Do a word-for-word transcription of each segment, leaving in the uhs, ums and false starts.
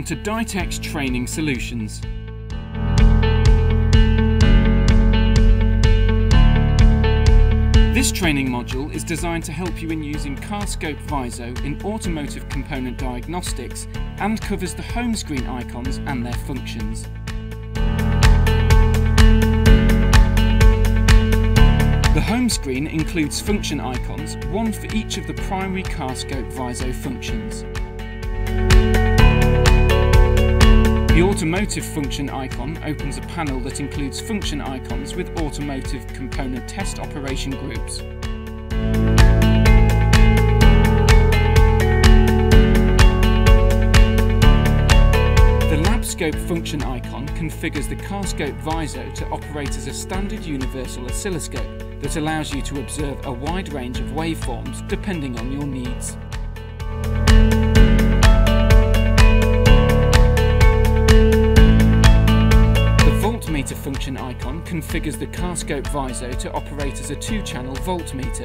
Welcome to Dytex Training Solutions. This training module is designed to help you in using CarScope Viso in automotive component diagnostics and covers the home screen icons and their functions. The home screen includes function icons, one for each of the primary CarScope Viso functions. The automotive function icon opens a panel that includes function icons with automotive component test operation groups. The lab scope function icon configures the CarScope Viso to operate as a standard universal oscilloscope that allows you to observe a wide range of waveforms depending on your needs. Voltmeter function icon configures the CarScope Viso to operate as a two-channel voltmeter.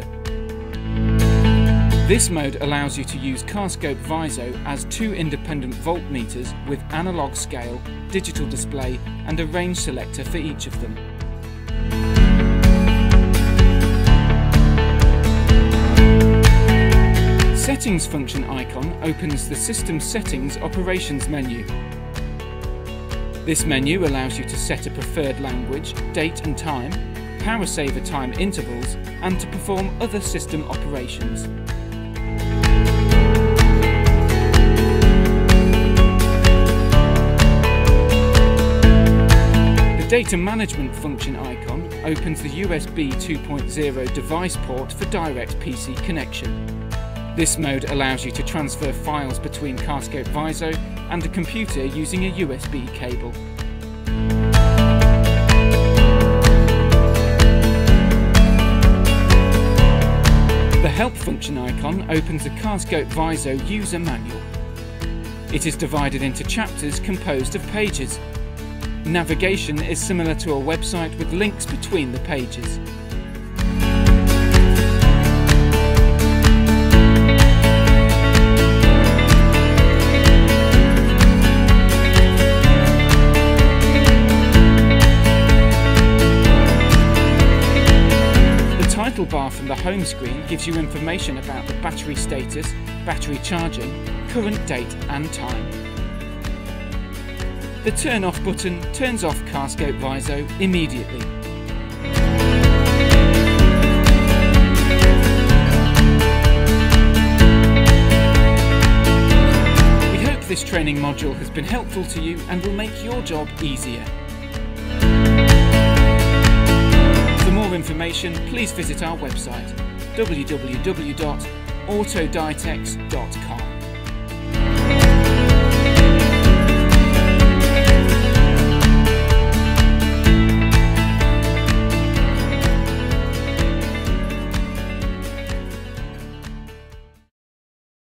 This mode allows you to use CarScope Viso as two independent voltmeters with analog scale, digital display and a range selector for each of them. Settings function icon opens the System Settings Operations menu. This menu allows you to set a preferred language, date and time, power saver time intervals, and to perform other system operations. The Data Management function icon opens the U S B two point oh device port for direct P C connection. This mode allows you to transfer files between CarScope Viso and a computer using a U S B cable. The Help function icon opens the CarScope Viso user manual. It is divided into chapters composed of pages. Navigation is similar to a website with links between the pages. The title bar from the home screen gives you information about the battery status, battery charging, current date and time. The turn off button turns off CarScope Viso immediately. We hope this training module has been helpful to you and will make your job easier. For more information, please visit our website w w w dot autodytex dot com.